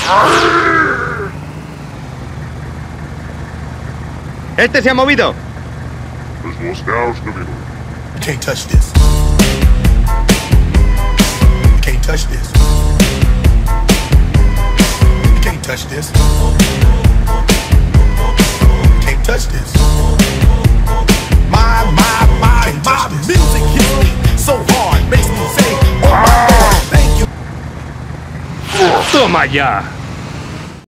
¡Este se ha movido! You can't touch this. You can't touch this. You can't touch this. You can't touch this. My music hits me so hard, makes me say, oh my God, thank you. ¡Toma ya!